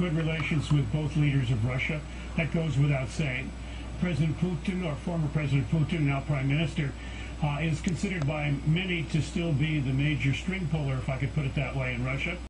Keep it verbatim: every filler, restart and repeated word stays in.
good relations with both leaders of Russia. That goes without saying. President Putin, or former President Putin, now Prime Minister, uh, is considered by many to still be the major string puller, if I could put it that way, in Russia.